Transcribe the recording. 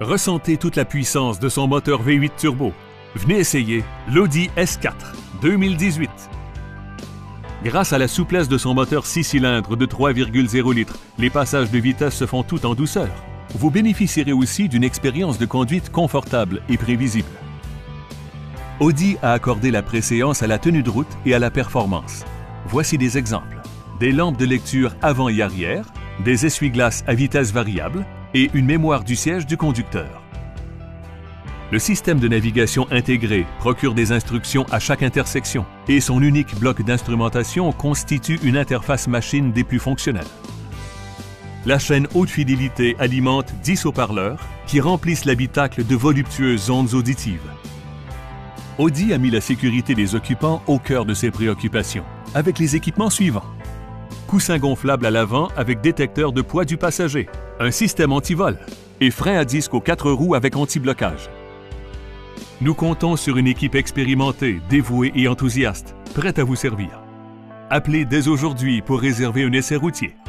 Ressentez toute la puissance de son moteur V8 turbo. Venez essayer l'Audi S4 2018. Grâce à la souplesse de son moteur 6 cylindres de 3,0 litres, les passages de vitesse se font tout en douceur. Vous bénéficierez aussi d'une expérience de conduite confortable et prévisible. Audi a accordé la préséance à la tenue de route et à la performance. Voici des exemples. Des lampes de lecture avant et arrière, des essuie-glaces à vitesse variable et une mémoire du siège du conducteur. Le système de navigation intégré procure des instructions à chaque intersection et son unique bloc d'instrumentation constitue une interface machine des plus fonctionnelles. La chaîne haute fidélité alimente 10 haut-parleurs qui remplissent l'habitacle de voluptueuses ondes auditives. Audi a mis la sécurité des occupants au cœur de ses préoccupations, avec les équipements suivants. Coussin gonflable à l'avant avec détecteur de poids du passager, un système anti-vol et frein à disque aux 4 roues avec anti-blocage. Nous comptons sur une équipe expérimentée, dévouée et enthousiaste, prête à vous servir. Appelez dès aujourd'hui pour réserver un essai routier.